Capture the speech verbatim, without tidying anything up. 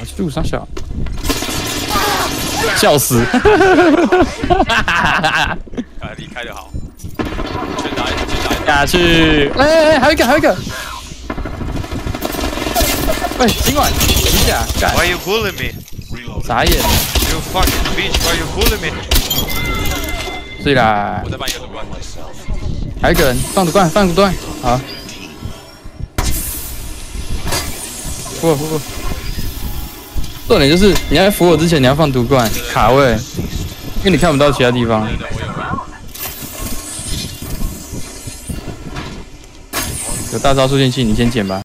树上小，笑死！ 啊，离开的好，去打一去打一下去！哎哎哎，还有一个，还有一个！喂，今晚一下，干！ Why you bullying me? 傻眼！ You fucking bitch! Why you bullying me? 对啦， 我再办一个夺冠。 还有一个人放毒罐，放毒罐，好。不不不，重点就是你在扶我之前，你要放毒罐卡位，因为你看不到其他地方。有大招出现器，你先捡吧。